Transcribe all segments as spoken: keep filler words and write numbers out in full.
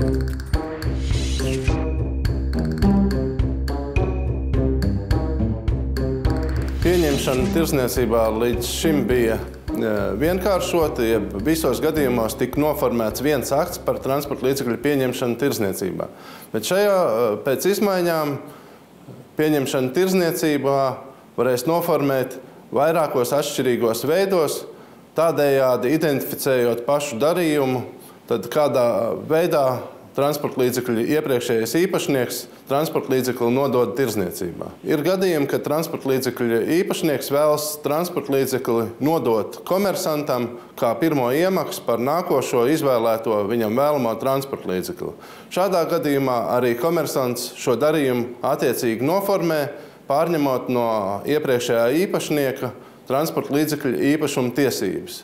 Pieņemšana tirdzniecībā līdz šim bija vienkāršota, ja visos gadījumos tika noformēts viens akts par transporta līdzekļu pieņemšanu tirdzniecībā. Bet šajā pēc izmaiņām pieņemšana tirdzniecībā varēs noformēt vairākos atšķirīgos veidos, tādējādi identificējot pašu darījumu, tad kādā veidā transporta līdzekļu iepriekšējais īpašnieks transporta līdzekli nodod tirdzniecībā. Ir gadījumi, kad transporta līdzekļu īpašnieks vēlas transporta līdzekli nodot komersantam kā pirmo iemaksu par nākošo izvēlēto viņam vēlamo transporta līdzekli. Šādā gadījumā arī komersants šo darījumu attiecīgi noformē, pārņemot no iepriekšējā īpašnieka transporta līdzekļu īpašuma tiesības.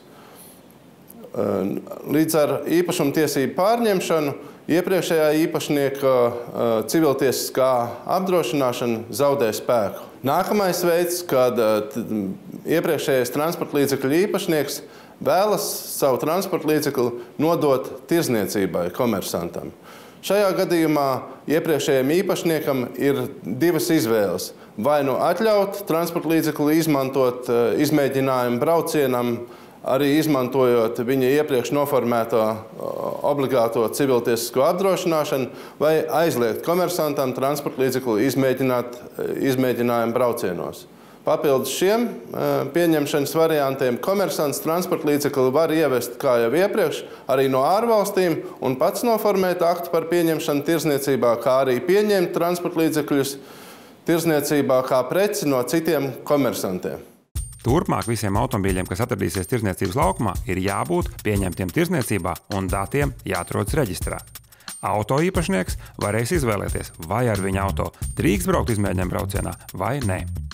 Līdz ar īpašuma tiesību pārņemšanu iepriekšējā īpašnieka civiltiesiskā apdrošināšana zaudē spēku. Nākamais veids, kad iepriekšējais transporta līdzekļu īpašnieks vēlas savu transporta līdzekli nodot tirdzniecībai komersantam. Šajā gadījumā iepriekšējiem īpašniekam ir divas izvēles. Vai nu atļaut transporta līdzekli izmantot izmēģinājumu braucienam, arī izmantojot viņa iepriekš noformēto obligāto civiltiesisko apdrošināšanu, vai aizliegt komersantam transporta līdzekli izmēģināt izmēģinājumu braucienos. Papildus šiem pieņemšanas variantiem komersants transporta līdzekli var ievest, kā jau iepriekš, arī no ārvalstīm un pats noformēt aktu par pieņemšanu tirdzniecībā, kā arī pieņemt transporta līdzekļus tirdzniecībā kā preci no citiem komersantiem. Turpmāk visiem automobīļiem, kas atradīsies tirdzniecības laukumā, ir jābūt pieņemtiem tirdzniecībā un datiem jāatrodas reģistrā. Auto īpašnieks varēs izvēlēties, vai ar viņa auto drīkst braukt izmēģinājumu braucienā vai nē.